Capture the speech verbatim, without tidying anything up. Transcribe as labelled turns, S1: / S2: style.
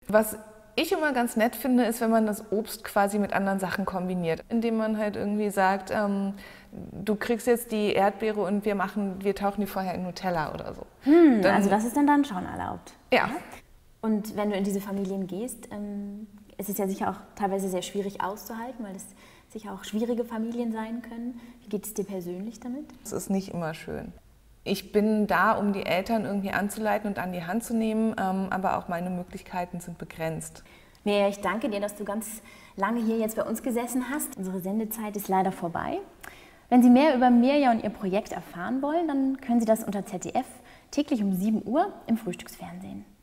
S1: Was ich immer ganz nett finde, ist, wenn man das Obst quasi mit anderen Sachen kombiniert, indem man halt irgendwie sagt, ähm, du kriegst jetzt die Erdbeere und wir machen, wir tauchen die vorher in Nutella oder so.
S2: Hm,
S1: Dann,
S2: also das ist dann dann schon erlaubt.
S1: ja.
S2: Und wenn du in diese Familien gehst, ähm, ist es ja sicher auch teilweise sehr schwierig auszuhalten, weil es sicher auch schwierige Familien sein können. Wie geht es dir persönlich damit?
S1: Es ist nicht immer schön. Ich bin da, um die Eltern irgendwie anzuleiten und an die Hand zu nehmen, ähm, aber auch meine Möglichkeiten sind begrenzt.
S2: Mirja, ich danke dir, dass du ganz lange hier jetzt bei uns gesessen hast. Unsere Sendezeit ist leider vorbei. Wenn Sie mehr über Mirja und ihr Projekt erfahren wollen, dann können Sie das unter Z D F täglich um sieben Uhr im Frühstücksfernsehen.